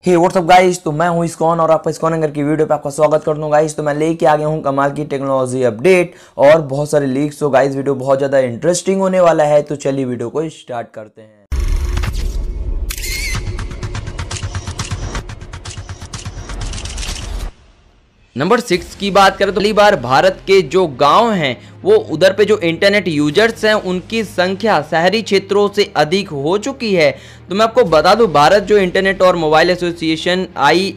हे WhatsApp guys, तो मैं हूं इस्कॉन और आपका इस्कॉन एंकर की वीडियो पे आपका स्वागत करता हूं गाइस। तो मैं लेके आ गया हूं कमाल की टेक्नोलॉजी अपडेट और बहुत सारे लीक्स। तो गाइस वीडियो बहुत ज़्यादा इंटरेस्टिंग होने वाला है, तो चलिए वीडियो को स्टार्ट करते हैं। नंबर 6 की बात करें तो पहली बार भारत के जो गांव हैं वो उधर पे जो इंटरनेट यूजर्स हैं उनकी संख्या शहरी क्षेत्रों से अधिक हो चुकी है। तो मैं आपको बता दूं, भारत जो इंटरनेट और मोबाइल एसोसिएशन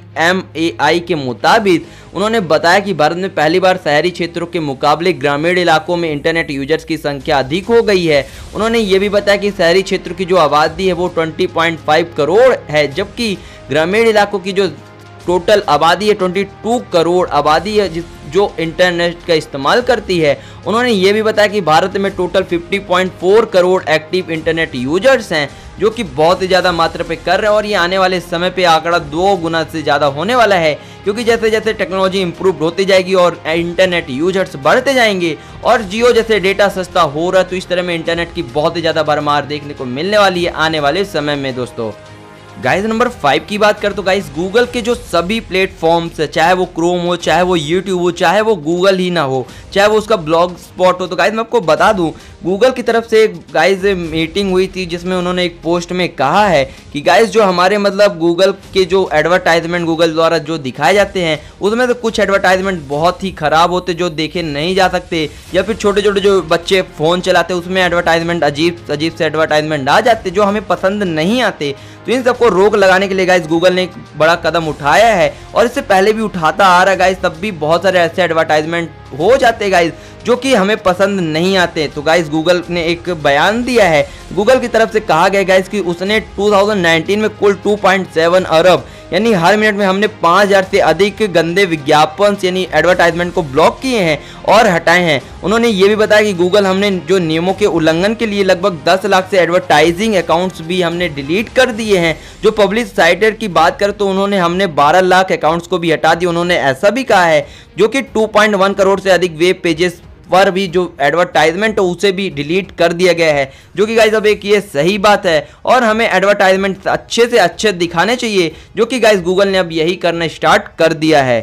IMAI के मुताबिक उन्होंने बताया कि भारत में पहली बार शहरी क्षेत्रों के मुकाबले ग्रामीण इलाकों में इंटरनेट यूजर्स की संख्या अधिक हो गई है। उन्होंने ये भी बताया कि शहरी क्षेत्रों की जो आबादी है वो 20.5 करोड़ है, जबकि ग्रामीण इलाकों की जो टोटल आबादी है 22 करोड़ आबादी है जो इंटरनेट का इस्तेमाल करती है। उन्होंने ये भी बताया कि भारत में total 50.4 crore active internet users हैं, जो कि बहुत ही ज़्यादा मात्रा पे कर रहे हैं और ये आने वाले समय पे आंकड़ा 2 गुना से ज़्यादा होने वाला है, क्योंकि जैसे जैसे टेक्नोलॉजी इंप्रूव होती जाएगी और इंटरनेट यूजर्स बढ़ते जाएंगे और जियो जैसे डेटा सस्ता हो रहा है, तो इस तरह में इंटरनेट की बहुत ही ज़्यादा भरमार देखने को मिलने वाली है आने वाले समय में। दोस्तों गाइस नंबर 5 की बात करें तो गाइस गूगल के जो सभी प्लेटफॉर्म्स है, चाहे वो क्रोम हो, चाहे वो यूट्यूब हो, चाहे वो गूगल ही ना हो, चाहे वो उसका ब्लॉग स्पॉट हो, तो गाइस मैं आपको बता दूं गूगल की तरफ से गाइस मीटिंग हुई थी जिसमें उन्होंने एक पोस्ट में कहा है कि गाइस जो हमारे मतलब गूगल के जो एडवर्टाइजमेंट गूगल द्वारा जो दिखाए जाते हैं उसमें तो कुछ एडवर्टाइजमेंट बहुत ही खराब होते जो देखे नहीं जा सकते, या फिर छोटे छोटे जो बच्चे फ़ोन चलाते उसमें एडवर्टाइजमेंट अजीब से एडवर्टाइजमेंट आ जाते जो हमें पसंद नहीं आते। तो इन सबको रोक लगाने के लिए गाइस गूगल ने एक बड़ा कदम उठाया है और इससे पहले भी उठाता आ रहा है गाइस, तब भी बहुत सारे ऐसे एडवर्टाइजमेंट हो जाते गाइस जो कि हमें पसंद नहीं आते। तो गाइस गूगल ने एक बयान दिया है, गूगल की तरफ से कहा गया गाइस कि उसने 2019 में कुल 2.7 अरब यानी हर मिनट में हमने 5000 से अधिक गंदे विज्ञापन यानी एडवर्टाइजमेंट को ब्लॉक किए हैं और हटाए हैं। उन्होंने ये भी बताया कि गूगल हमने जो नियमों के उल्लंघन के लिए लगभग 10 लाख से एडवर्टाइजिंग अकाउंट्स भी हमने डिलीट कर दिए हैं। जो पब्लिक साइटर की बात करें तो उन्होंने हमने 12 लाख अकाउंट्स को भी हटा दिया। उन्होंने ऐसा भी कहा है जो कि 2.1 करोड़ से अधिक वेब पेजेस पर भी जो एडवर्टाइजमेंट है उसे भी डिलीट कर दिया गया है, जो कि गाइस अब एक ये सही बात है और हमें एडवर्टाइजमेंट अच्छे से अच्छे दिखाने चाहिए, जो कि गाइस गूगल ने अब यही करना स्टार्ट कर दिया है।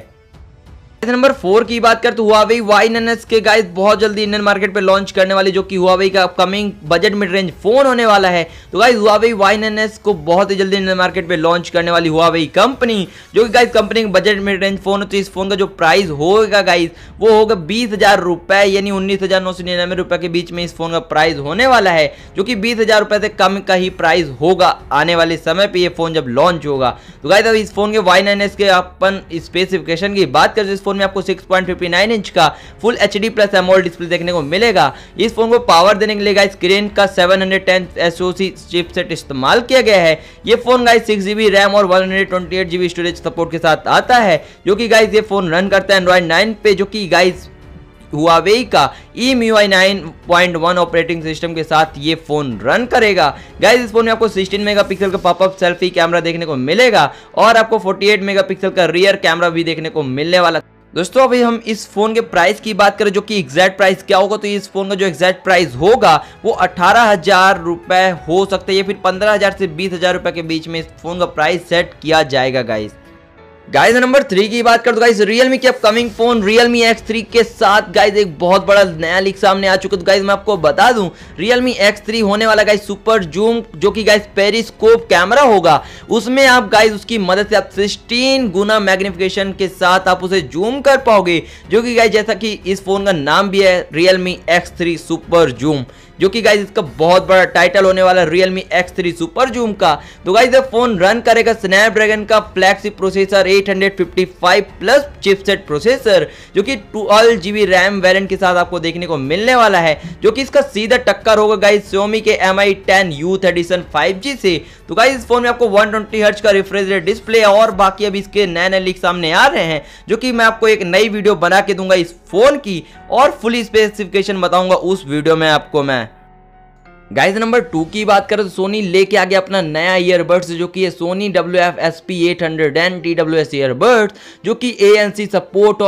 नंबर 4 की बात करते तो Huawei Y9S के गाइस बहुत जल्दी इंडियन मार्केट पे लॉन्च करने वाली जो कि Huawei का upcoming budget mid range phone होने वाला है। तो गाइस Huawei Y9S को बहुत ही जल्दी इंडियन मार्केट पे लॉन्च करने वाली Huawei कंपनी, जो कि गाइस कंपनी का बजट मिड रेंज फोन है। तो इस फोन का जो प्राइस होगा गाइस वो होगा 20,000 रुपए यानी 19,999 रुपए के बीच में इस फोन का प्राइस होने वाला है, जो कि 20,000 रुपए से कम का ही प्राइस होगा आने वाले समय पे ये फोन जब लॉन्च होगा। तो गाइस अब इस फोन के Y9S के अपन स्पेसिफिकेशन की बात करें, इस फोन में आपको 6.59 इंच का full HD plus AMOLED display देखने को मिलेगा। इस फोन को पावर देने के लिए गाइस किरीन का 710 SoC चिपसेट इस्तेमाल किया गया है। ये फोन गाइस 6GB रैम और 128GB स्टोरेज सपोर्ट के साथ आता है, जो कि गाइस ये फोन रन करता है Android 9 पे, जो कि गाइस Huawei का EMUI 9.1 ऑपरेटिंग सिस्टम के साथ ये फोन रन करेगा। गाइस इस फोन में आपको 16 मेगापिक्सल का पॉपअप सेल्फी कैमरा देखने को मिलेगा और आपको 48 मेगापिक्सल का रियर कैमरा भी देखने को मिलने वाला। दोस्तों अभी हम इस फोन के प्राइस की बात करें, जो कि एग्जैक्ट प्राइस क्या होगा, तो इस फोन का जो एग्जैक्ट प्राइस होगा वो 18,000 रुपए हो सकता है या फिर 15,000 से 20,000 रुपए के बीच में इस फोन का प्राइस सेट किया जाएगा। गाइस नंबर 3 की बात कर दो गाइस Realme के अपकमिंग फोन Realme X3 के साथ गाइस एक बहुत बड़ा नया लीक सामने आ चुका है। तो गाइस मैं आपको बता दूं Realme X3 होने वाला गाइस सुपर जूम, जो कि गाइस पेरिस्कोप कैमरा होगा। उसमें आप गाइस उसकी मदद से आप 16 गुना मैग्निफिकेशन के साथ आप उसे जूम कर पाओगे, जो कि गाइस जैसा कि इस फोन का नाम भी है Realme X3 सुपर जूम, जो कि गाइस इसका बहुत बड़ा टाइटल होने वाला है Realme X3 सुपर जूम का। तो गाइस ये फोन रन करेगा स्नैपड्रैगन का flagship processor 855 plus chipset processor, जो कि 12GB रैम वेरिएंट के साथ आपको देखने को मिलने वाला है, जो कि इसका सीधा टक्कर होगा गाइस Xiaomi के Mi 10 Youth Edition 5G से। तो गाइस इस फोन में आपको 120 हर्ट्ज का रिफ्रेश रेट डिस्प्ले और बाकी अभी इसके नए नए लीक सामने आ रहे हैं, जो कि मैं आपको एक नई वीडियो बना के दूंगा इस फोन की और फुल स्पेसिफिकेशन बताऊंगा उस वीडियो में आपको मैं। गाइस नंबर 2 की बात करें तो सोनी लेके आ गया अपना नया ईयरबड्स, जो कि है सोनी WF-SP810 TWS ईयरबड्स, जो कि ANC सपोर्ट और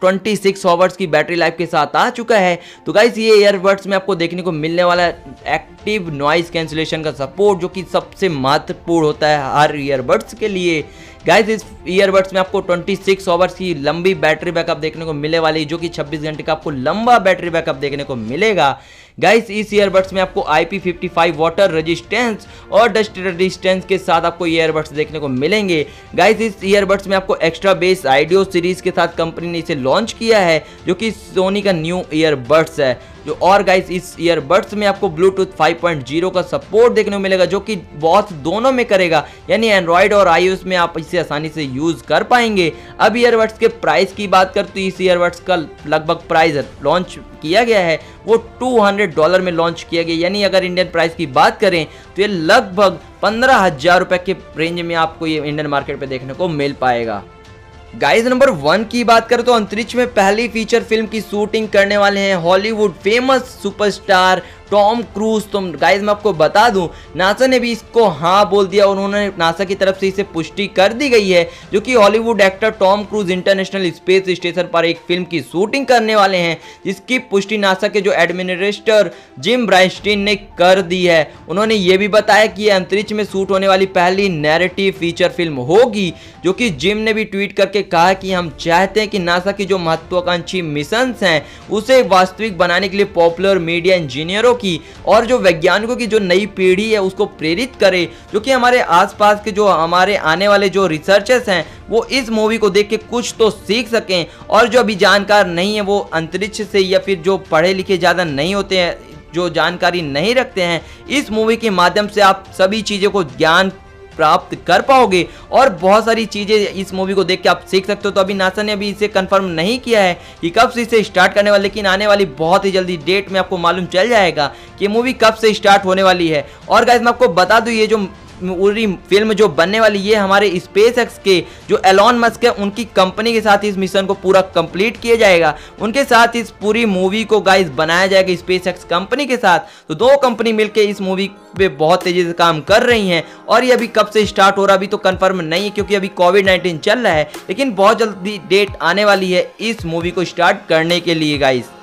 26 आवर्स की बैटरी लाइफ के साथ आ चुका है। तो गाइस ये ईयरबड्स में आपको देखने को मिलने वाला है एक्टिव नॉइस कैंसिलेशन का सपोर्ट, जो कि सबसे महत्वपूर्ण होता है हर ईयरबड्स के लिए। गाइस इस ईयरबड्स में आपको 26 आवर्स की लंबी बैटरी बैकअप देखने को मिलने वाली, जो कि 26 घंटे का आपको लंबा बैटरी बैकअप देखने को मिलेगा। गाइस इस ईयरबड्स में आपको IP55 वाटर रेजिस्टेंस और डस्ट रेजिस्टेंस के साथ आपको ईयरबड्स देखने को मिलेंगे। गाइस इस ईयरबड्स में आपको एक्स्ट्रा बेस आइडियो सीरीज के साथ कंपनी ने इसे लॉन्च किया है, जो कि सोनी का न्यू ईयरबड्स है। जो और गाइस इस ईयरबड्स में आपको ब्लूटूथ 5.0 का सपोर्ट देखने को मिलेगा, जो कि बहुत दोनों में करेगा, यानी एंड्रॉइड और iOS में आप इसे आसानी से यूज कर पाएंगे। अब ईयरबड्स के प्राइस की बात करते हैं, इस ईयरबड्स का लगभग प्राइस लॉन्च किया गया है वो $200 में लॉन्च किया गया, यानी अगर इंडियन प्राइस की बात करें तो ये लगभग 15,000 रुपए के रेंज में आपको ये इंडियन मार्केट पे देखने को मिल पाएगा। गाइस नंबर 1 की बात करें तो अंतरिक्ष में पहली फीचर फिल्म की शूटिंग करने वाले हैं Hollywood famous superstar Tom Cruise. तो गाइस मैं आपको बता दूं, नासा ने भी इसको हाँ बोल दिया और उन्होंने नासा की तरफ से इसे पुष्टि कर दी गई है, जो कि Hollywood actor Tom Cruise international space station पर एक फिल्म की शूटिंग करने वाले हैं, जिसकी पुष्टि नासा के जो एडमिनिस्ट्रेटर जिम ब्राइस्टीन ने कर दी है। उन्होंने ये भी बताया कि यह अंतरिक्ष में शूट होने वाली पहली नैरेटिव फीचर फिल्म होगी, जो कि जिम ने भी ट्वीट करके कहा कि हम चाहते हैं कि नासा की जो महत्वाकांक्षी मिशन हैं उसे वास्तविक बनाने के लिए पॉपुलर मीडिया इंजीनियरों की और जो वैज्ञानिकों की जो नई पीढ़ी है उसको प्रेरित करे, जो कि हमारे आसपास के जो हमारे आने वाले जो रिसर्चर्स हैं वो इस मूवी को देख के कुछ तो सीख सकें, और जो अभी जानकार नहीं है वो अंतरिक्ष से या फिर जो पढ़े लिखे ज़्यादा नहीं होते हैं, जो जानकारी नहीं रखते हैं, इस मूवी के माध्यम से आप सभी चीज़ों को ज्ञान प्राप्त कर पाओगे और बहुत सारी चीजें इस मूवी को देख के आप सीख सकते हो। तो अभी नासा ने अभी इसे कंफर्म नहीं किया है कि कब से इसे स्टार्ट करने वाले, लेकिन आने वाली बहुत ही जल्दी डेट में आपको मालूम चल जाएगा कि मूवी कब से स्टार्ट होने वाली है। और गाइस मैं आपको बता दूं, ये जो पूरी फिल्म जो बनने वाली ये हमारे SpaceX के जो एलॉन मस्क है उनकी कंपनी के साथ इस मिशन को पूरा कंप्लीट किया जाएगा, उनके साथ इस पूरी मूवी को गाइस बनाया जाएगा SpaceX कंपनी के साथ। तो दो कंपनी मिलकर इस मूवी पे बहुत तेजी से काम कर रही हैं और ये अभी कब से स्टार्ट हो रहा अभी तो कंफर्म नहीं है, क्योंकि अभी कोविड-19 चल रहा है, लेकिन बहुत जल्दी डेट आने वाली है इस मूवी को स्टार्ट करने के लिए गाइस।